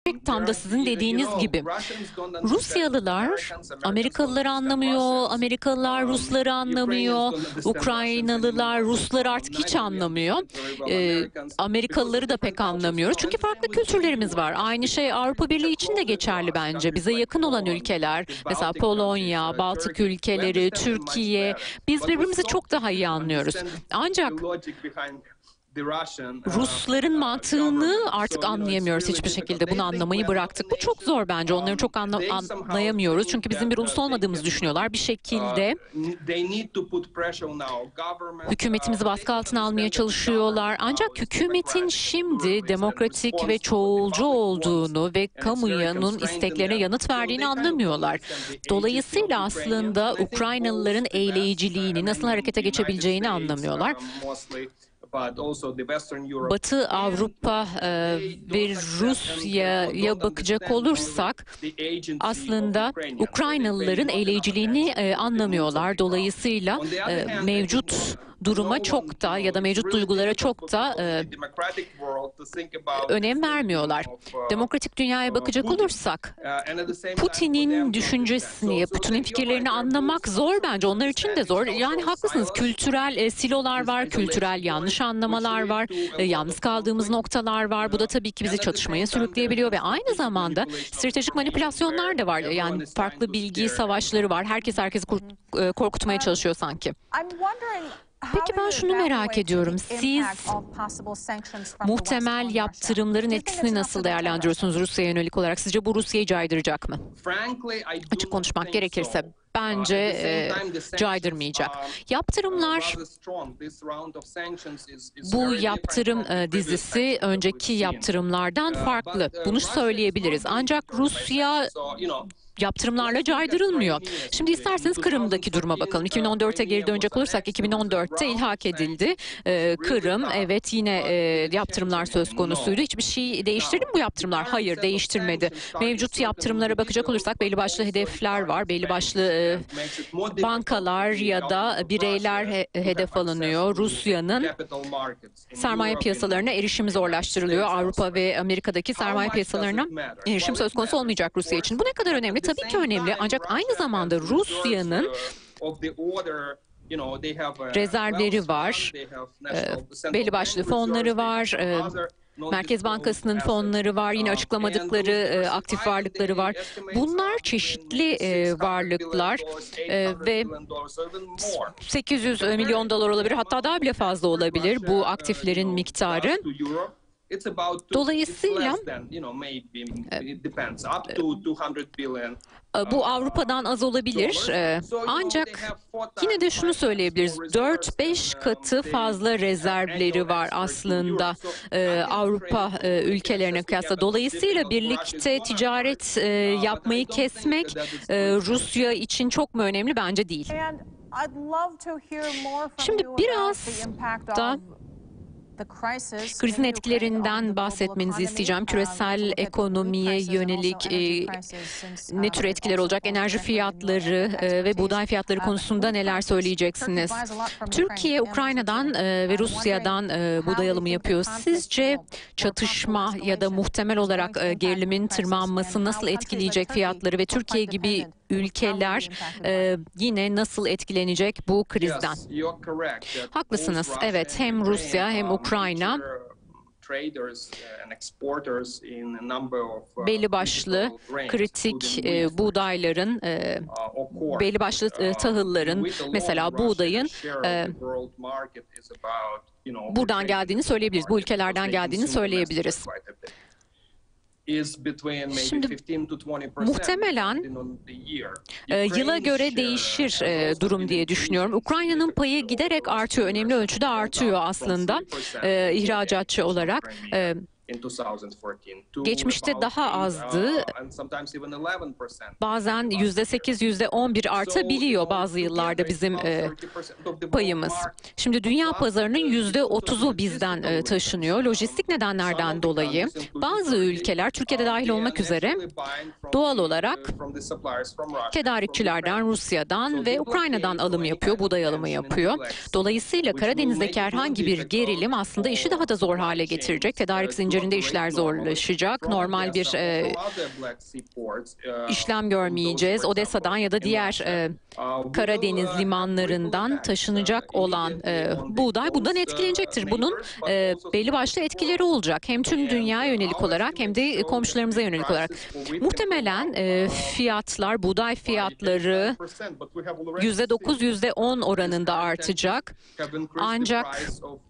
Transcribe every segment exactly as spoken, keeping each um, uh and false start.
gerçek tam da sizin dediğiniz gibi. Rusyalılar Amerikalıları anlamıyor, Amerikalılar Rusları anlamıyor, Ukraynalılar Rusları artık hiç anlamıyor. Ee, Amerikalıları da pek anlamıyoruz. Çünkü farklı kültürlerimiz var. Aynı şey Avrupa Birliği için de geçerli bence. Bize yakın olan ülkeler, mesela Polonya, Baltık ülkeleri, Türkiye, biz birbirimizi çok daha iyi anlıyoruz. Ancak Rusların mantığını artık anlayamıyoruz hiçbir şekilde. Bunu anlamayı bıraktık. Bu çok zor bence. Onları çok anla anlayamıyoruz. Çünkü bizim bir ulus olmadığımızı düşünüyorlar. Bir şekilde hükümetimizi baskı altına almaya çalışıyorlar. Ancak hükümetin şimdi demokratik ve çoğulcu olduğunu ve kamuoyunun isteklerine yanıt verdiğini anlamıyorlar. Dolayısıyla aslında Ukraynalıların eyleyiciliğini, nasıl harekete geçebileceğini anlamıyorlar. Batı Avrupa e, ve Rusya'ya bakacak olursak aslında Ukraynalıların eyleyiciliğini e, anlamıyorlar. Dolayısıyla e, mevcut duruma çok da ya da mevcut duygulara çok da e, önem vermiyorlar. Demokratik dünyaya bakacak olursak Putin'in düşüncesini, Putin'in fikirlerini anlamak zor bence. Onlar için de zor. Yani haklısınız. Kültürel e, silolar var, kültürel yanlış anlamalar var, e, yalnız kaldığımız noktalar var. Bu da tabii ki bizi çatışmaya sürükleyebiliyor ve aynı zamanda stratejik manipülasyonlar da var. Yani farklı bilgi savaşları var. Herkes herkesi korkutmaya çalışıyor sanki. Peki ben şunu merak ediyorum. Siz muhtemel yaptırımların etkisini nasıl değerlendiriyorsunuz Rusya'ya yönelik olarak? Sizce bu Rusya'yı caydıracak mı? Açık konuşmak gerekirse bence e, caydırmayacak. Yaptırımlar, bu yaptırım e, dizisi önceki yaptırımlardan farklı. Bunu söyleyebiliriz. Ancak Rusya yaptırımlarla caydırılmıyor. Şimdi isterseniz Kırım'daki duruma bakalım. iki bin on dört'e geri dönecek olursak iki bin on dört'te ilhak edildi. Ee, Kırım, evet yine e, yaptırımlar söz konusuydu. Hiçbir şey değiştirdi mi bu yaptırımlar? Hayır, değiştirmedi. Mevcut yaptırımlara bakacak olursak belli başlı hedefler var. Belli başlı e, bankalar ya da bireyler he, hedef alınıyor. Rusya'nın sermaye piyasalarına erişimi zorlaştırılıyor. Avrupa ve Amerika'daki sermaye piyasalarına erişim söz konusu olmayacak Rusya için. Bu ne kadar önemli? Tabii ki önemli. Ancak aynı zamanda Rusya'nın rezervleri var, e, belli başlı fonları var, e, Merkez Bankası'nın fonları var, yine açıklamadıkları e, aktif varlıkları var. Bunlar çeşitli e, varlıklar e, ve sekiz yüz milyon dolar olabilir, hatta daha bile fazla olabilir bu aktiflerin miktarı. Dolayısıyla bu Avrupa'dan az olabilir, ancak yine de şunu söyleyebiliriz, dört beş katı fazla rezervleri var aslında Avrupa ülkelerine kıyasla. Dolayısıyla birlikte ticaret yapmayı kesmek Rusya için çok mu önemli? Bence değil. Şimdi biraz da krizin etkilerinden bahsetmenizi isteyeceğim. Küresel ekonomiye yönelik e, ne tür etkiler olacak? Enerji fiyatları e, ve buğday fiyatları konusunda neler söyleyeceksiniz? Türkiye, Ukrayna'dan e, ve Rusya'dan e, buğday alımı yapıyor. Sizce çatışma ya da muhtemel olarak e, gerilimin tırmanması nasıl etkileyecek fiyatları ve Türkiye gibi ülkeler e, yine nasıl etkilenecek bu krizden? Haklısınız. Evet, hem Rusya hem Ukrayna belli başlı kritik e, buğdayların, e, belli başlı e, tahılların, mesela buğdayın e, buradan geldiğini söyleyebiliriz. Bu ülkelerden geldiğini söyleyebiliriz. Şimdi muhtemelen e, yıla göre değişir e, durum diye düşünüyorum. Ukrayna'nın payı giderek artıyor, önemli ölçüde artıyor aslında e, ihracatçı olarak. E, Geçmişte daha azdı. Bazen yüzde sekiz, yüzde on bir artabiliyor bazı yıllarda bizim e, payımız. Şimdi dünya pazarının yüzde otuzu bizden e, taşınıyor. Lojistik nedenlerden dolayı bazı ülkeler, Türkiye'de dahil olmak üzere, doğal olarak tedarikçilerden, Rusya'dan ve Ukrayna'dan alım yapıyor, buğday alımı yapıyor. Dolayısıyla Karadeniz'deki herhangi bir gerilim aslında işi daha da zor hale getirecek. Tedarik zinciri üzerinde işler zorlaşacak. Normal bir e, işlem görmeyeceğiz. Odessa'dan ya da diğer e, Karadeniz limanlarından taşınacak olan e, buğday bundan etkilenecektir. Bunun e, belli başlı etkileri olacak. Hem tüm dünyaya yönelik olarak hem de komşularımıza yönelik olarak. Muhtemelen e, fiyatlar, buğday fiyatları yüzde dokuz, yüzde on oranında artacak. Ancak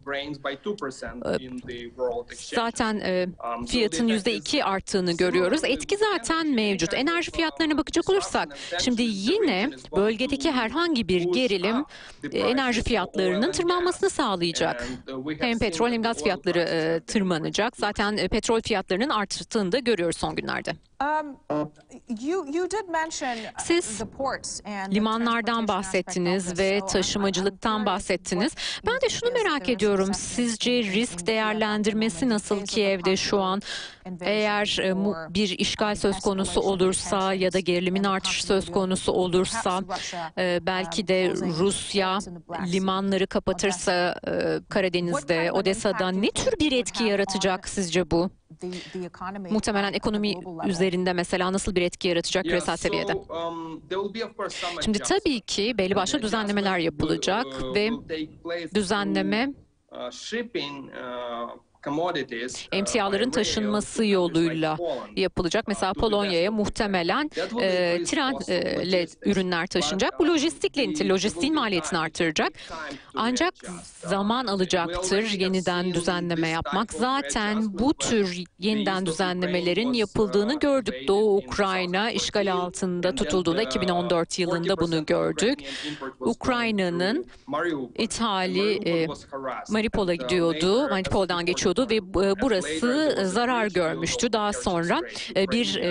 zaten e, fiyatın yüzde iki arttığını görüyoruz. Etki zaten mevcut. Enerji fiyatlarına bakacak olursak, şimdi yine bölgedeki herhangi bir gerilim e, enerji fiyatlarının tırmanmasını sağlayacak. Hem petrol hem gaz fiyatları e, tırmanacak. Zaten e, petrol fiyatlarının arttığını da görüyoruz son günlerde. Siz limanlardan bahsettiniz ve taşımacılıktan bahsettiniz. Ben de şunu merak ediyorum. Sizce risk değerlendirmesi nasıl Kiev'de şu an? Eğer bir işgal söz konusu olursa ya da gerilimin artışı söz konusu olursa, belki de Rusya limanları kapatırsa Karadeniz'de, Odessa'da ne tür bir etki yaratacak sizce bu? Muhtemelen ekonomi üzerinde mesela nasıl bir etki yaratacak küresel seviyede? Şimdi tabii ki belli başlı düzenlemeler yapılacak ve düzenleme emtiaların taşınması yoluyla yapılacak. Mesela Polonya'ya muhtemelen e, trenle ürünler taşınacak. Bu lojistikle ilintili, lojistiğin maliyetini artıracak. Ancak zaman alacaktır yeniden düzenleme yapmak. Zaten bu tür yeniden düzenlemelerin yapıldığını gördük. Doğu Ukrayna işgal altında tutulduğunda iki bin on dört yılında bunu gördük. Ukrayna'nın ithali e, Mariupol'a gidiyordu, Mariupol'dan geçiyordu ve burası zarar görmüştü. Daha sonra bir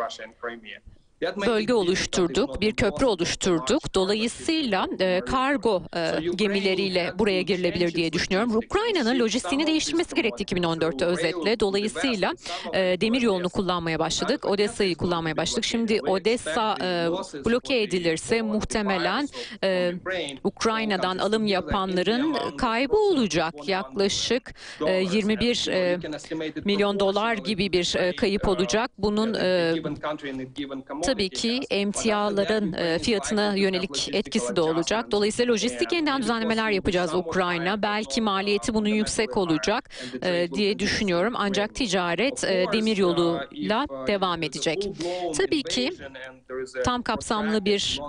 bölge oluşturduk, bir köprü oluşturduk. Dolayısıyla e, kargo e, gemileriyle buraya girilebilir diye düşünüyorum. Ukrayna'nın lojistiğini değiştirmesi gerekti iki bin on dörtte özetle. Dolayısıyla e, demir yolunu kullanmaya başladık. Odessa'yı kullanmaya başladık. Şimdi Odessa e, bloke edilirse muhtemelen e, Ukrayna'dan alım yapanların kaybı olacak. Yaklaşık e, yirmi bir e, milyon dolar gibi bir e, kayıp olacak. Bunun e, tabii ki emtiaların e, fiyatına yönelik etkisi de olacak. Dolayısıyla lojistik yeniden düzenlemeler yapacağız Ukrayna. Belki maliyeti bunun yüksek olacak e, diye düşünüyorum. Ancak ticaret e, demir yoluyla devam edecek. Tabii ki tam kapsamlı bir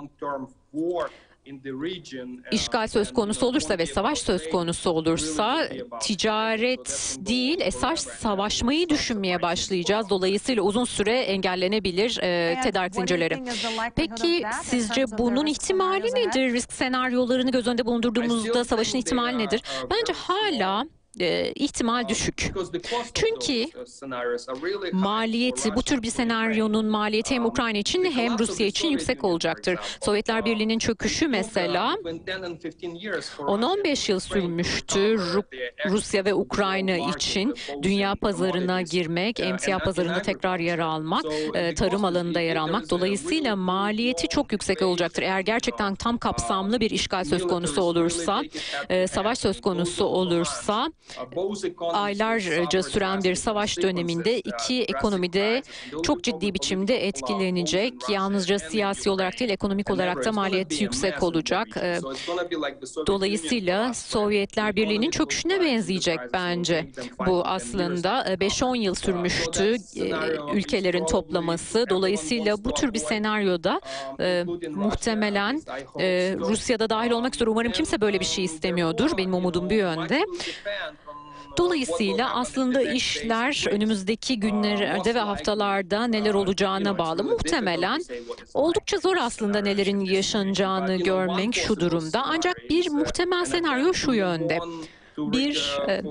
İşgal söz konusu olursa ve savaş söz konusu olursa ticaret değil, esas savaşmayı düşünmeye başlayacağız. Dolayısıyla uzun süre engellenebilir e, tedarik zincirleri. Peki sizce bunun ihtimali nedir? Risk senaryolarını göz önünde bulundurduğumuzda savaşın ihtimali nedir? Bence hala E, ihtimal düşük. Çünkü maliyeti, bu tür bir senaryonun maliyeti hem Ukrayna için hem Rusya için yüksek olacaktır. Sovyetler Birliği'nin çöküşü mesela on on beş yıl sürmüştü. Rusya ve Ukrayna için dünya pazarına girmek, emtia pazarında tekrar yer almak, e, tarım alanında yer almak. Dolayısıyla maliyeti çok yüksek olacaktır. Eğer gerçekten tam kapsamlı bir işgal söz konusu olursa, e, savaş söz konusu olursa, aylarca süren bir savaş döneminde iki ekonomide çok ciddi biçimde etkilenecek. Yalnızca siyasi olarak değil, ekonomik olarak da maliyeti yüksek olacak. Dolayısıyla Sovyetler Birliği'nin çöküşüne benzeyecek bence. Bu aslında beş on yıl sürmüştü ülkelerin toplaması. Dolayısıyla bu tür bir senaryoda e, muhtemelen e, Rusya'da dahil olmak üzere umarım kimse böyle bir şey istemiyordur. Benim umudum bir yönde. Dolayısıyla aslında işler önümüzdeki günlerde ve haftalarda neler olacağına bağlı. Muhtemelen oldukça zor aslında nelerin yaşanacağını görmek şu durumda. Ancak bir muhtemel senaryo şu yönde. Bir e,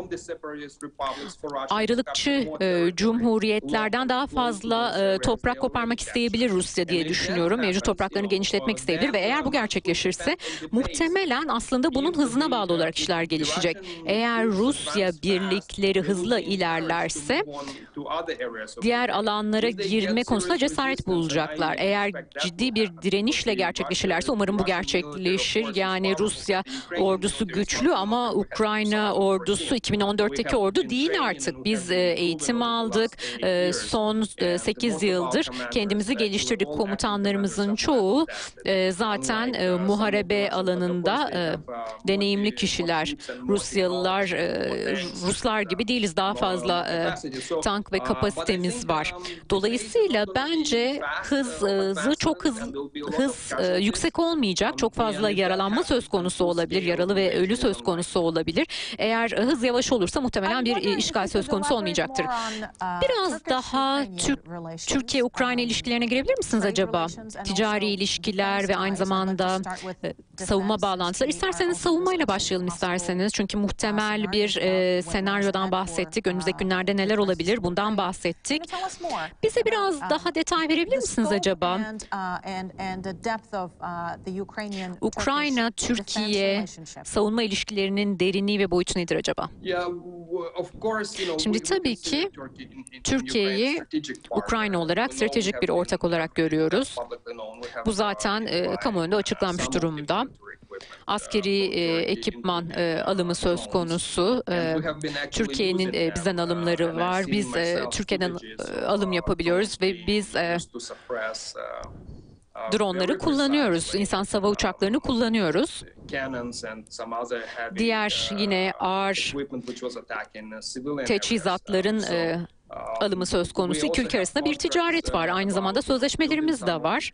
ayrılıkçı e, cumhuriyetlerden daha fazla e, toprak koparmak isteyebilir Rusya diye düşünüyorum. Mevcut topraklarını genişletmek isteyebilir ve eğer bu gerçekleşirse muhtemelen aslında bunun hızına bağlı olarak işler gelişecek. Eğer Rusya birlikleri hızlı ilerlerse diğer alanlara girme konusunda cesaret bulacaklar. Eğer ciddi bir direnişle gerçekleşirlerse umarım bu gerçekleşir. Yani Rusya ordusu güçlü ama Ukrayna Ukrayna ordusu iki bin on dörtteki ordu değil artık. Biz eğitim aldık. Son sekiz yıldır kendimizi geliştirdik. Komutanlarımızın çoğu zaten muharebe alanında deneyimli kişiler. Rusyalılar, Ruslar gibi değiliz. Daha fazla tank ve kapasitemiz var. Dolayısıyla bence hızı çok hız, hız yüksek olmayacak. Çok fazla yaralanma söz konusu olabilir. Yaralı ve ölü söz konusu olabilir. Eğer hız yavaş olursa muhtemelen bir işgal söz konusu olmayacaktır. Biraz daha Türk, Türkiye-Ukrayna ilişkilerine girebilir misiniz acaba? Ticari ilişkiler ve aynı zamanda savunma bağlantıları. İsterseniz savunmayla başlayalım isterseniz. Çünkü muhtemel bir e, senaryodan bahsettik. Önümüzdeki günlerde neler olabilir? Bundan bahsettik. Bize biraz daha detay verebilir misiniz acaba? Ukrayna-Türkiye savunma ilişkilerinin derinliği ve boyutu nedir acaba? Şimdi tabii ki Türkiye'yi Ukrayna olarak stratejik bir ortak olarak görüyoruz. Bu zaten e, kamuoyunda açıklanmış durumda. Askeri e, ekipman e, alımı söz konusu. E, Türkiye'nin e, bizden alımları var. Biz e, Türkiye'den e, alım yapabiliyoruz ve biz e, dronları kullanıyoruz. İnsan hava uçaklarını kullanıyoruz. Diğer yine ağır teçhizatların e, alımı söz konusu. İki ülke arasında bir ticaret var. Aynı zamanda sözleşmelerimiz de var.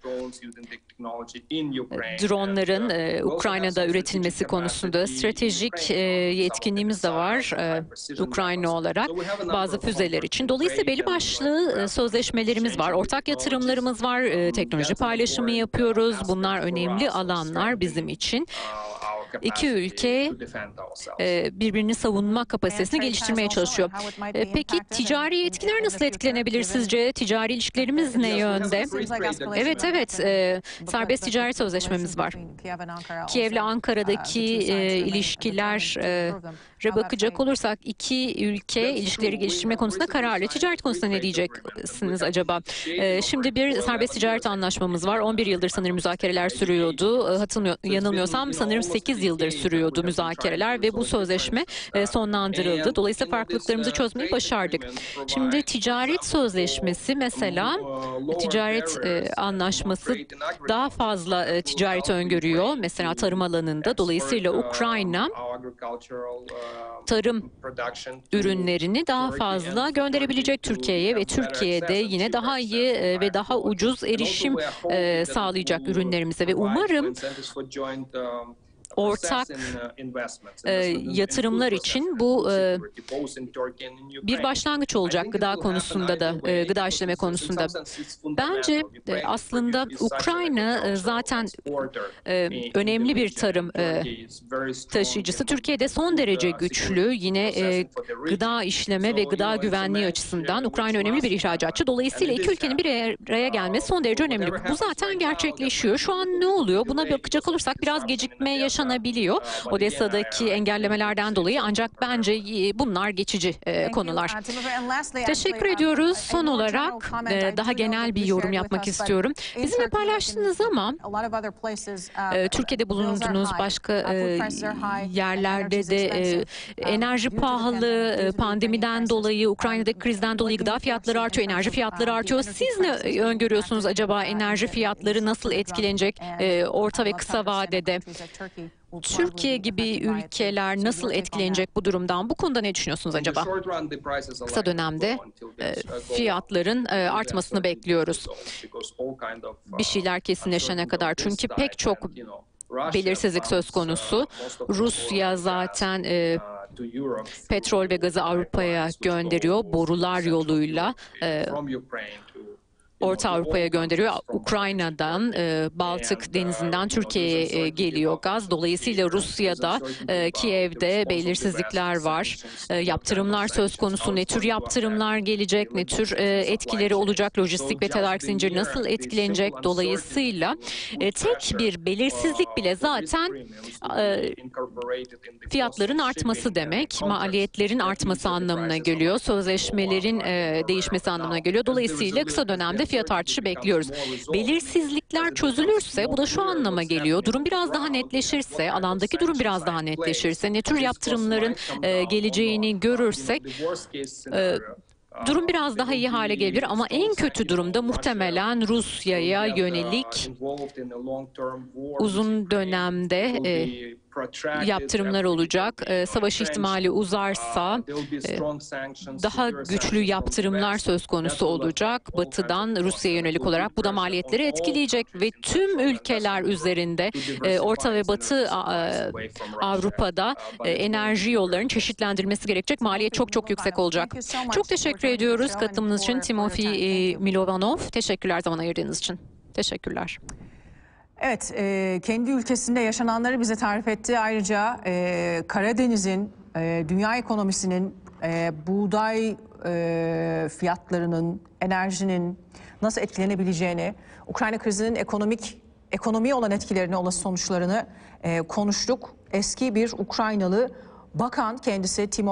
Dronların e, Ukrayna'da üretilmesi konusunda stratejik e, yetkinliğimiz de var e, Ukrayna olarak bazı füzeler için. Dolayısıyla belli başlı e, sözleşmelerimiz var. Ortak yatırımlarımız var. E, teknoloji paylaşımı yapıyoruz. Bunlar önemli alanlar bizim için. İki ülke e, birbirini savunma kapasitesini geliştirmeye çalışıyor. E, peki ticari yetkiler nasıl etkilenebilir sizce? Ticari ilişkilerimiz ne yönde? Evet, evet. E, serbest ticaret sözleşmemiz var. Kiev'le Ankara'daki e, ilişkilere bakacak olursak iki ülke ilişkileri geliştirme konusunda kararlı. Ticaret konusunda ne diyeceksiniz acaba? E, şimdi bir serbest ticaret anlaşmamız var. on bir yıldır sanırım müzakereler sürüyordu. Hatırlamıyor, yanılmıyorsam sanırım sekiz yıldır sürüyordu müzakereler ve bu sözleşme e, sonlandırıldı. Dolayısıyla farklılıklarımızı çözmeyi başardık. Şimdi ticaret sözleşmesi mesela ticaret e, anlaşması daha fazla e, ticaret öngörüyor. Mesela tarım alanında. Dolayısıyla Ukrayna tarım ürünlerini daha fazla gönderebilecek Türkiye'ye ve Türkiye'de yine daha iyi e, ve daha ucuz erişim e, sağlayacak ürünlerimize ve umarım ortak e, yatırımlar için bu e, bir başlangıç olacak gıda konusunda da, e, gıda işleme konusunda. Bence e, aslında Ukrayna e, zaten e, önemli bir tarım e, taşıyıcısı. Türkiye'de son derece güçlü, yine e, gıda işleme ve gıda güvenliği açısından Ukrayna önemli bir ihracatçı. Dolayısıyla iki ülkenin bir araya gelmesi son derece önemli. Bu zaten gerçekleşiyor. Şu an ne oluyor? Buna bakacak olursak biraz gecikme yaşanabiliyor. Odessa'daki engellemelerden dolayı, ancak bence bunlar geçici e, konular. Teşekkür ediyoruz. Son olarak e, daha genel bir yorum yapmak istiyorum. Bizimle paylaştınız ama e, Türkiye'de bulunduğunuz başka e, yerlerde de e, enerji pahalı, e, pandemiden dolayı, Ukrayna'daki krizden dolayı gıda fiyatları artıyor, enerji fiyatları artıyor. Siz ne öngörüyorsunuz acaba? Enerji fiyatları nasıl etkilenecek e, orta ve kısa vadede? Türkiye gibi ülkeler nasıl etkilenecek bu durumdan? Bu konuda ne düşünüyorsunuz acaba? Kısa dönemde e, fiyatların e, artmasını bekliyoruz. Bir şeyler kesinleşene kadar. Çünkü pek çok belirsizlik söz konusu. Rusya zaten e, petrol ve gazı Avrupa'ya gönderiyor borular yoluyla. E, Orta Avrupa'ya gönderiyor. Ukrayna'dan, e, Baltık Denizi'nden Türkiye'ye e, geliyor gaz. Dolayısıyla Rusya'da, e, Kiev'de belirsizlikler var. E, yaptırımlar söz konusu. Ne tür yaptırımlar gelecek, ne tür e, etkileri olacak, lojistik ve tedarik zinciri nasıl etkilenecek? Dolayısıyla e, tek bir belirsizlik bile zaten e, fiyatların artması demek, maliyetlerin artması anlamına geliyor, sözleşmelerin e, değişmesi anlamına geliyor. Dolayısıyla kısa dönemde fiyat artışı bekliyoruz. Belirsizlikler çözülürse bu da şu anlama geliyor. Durum biraz daha netleşirse, alandaki durum biraz daha netleşirse, ne tür yaptırımların e, geleceğini görürsek e, durum biraz daha iyi hale gelebilir ama en kötü durumda muhtemelen Rusya'ya yönelik uzun dönemde e, yaptırımlar olacak. E, savaş ihtimali uzarsa e, daha güçlü yaptırımlar söz konusu olacak. Batı'dan Rusya'ya yönelik olarak bu da maliyetleri etkileyecek ve tüm ülkeler üzerinde e, Orta ve Batı e, Avrupa'da e, enerji yollarının çeşitlendirilmesi gerekecek. Maliyet çok çok yüksek olacak. Çok teşekkür ediyoruz katılımınız için Timofey Milovanov. Teşekkürler zaman ayırdığınız için. Teşekkürler. Evet, e, kendi ülkesinde yaşananları bize tarif etti. Ayrıca e, Karadeniz'in, e, dünya ekonomisinin, e, buğday e, fiyatlarının, enerjinin nasıl etkilenebileceğini, Ukrayna krizinin ekonomik ekonomiye olan etkilerini, olası sonuçlarını e, konuştuk. Eski bir Ukraynalı bakan kendisi Timofey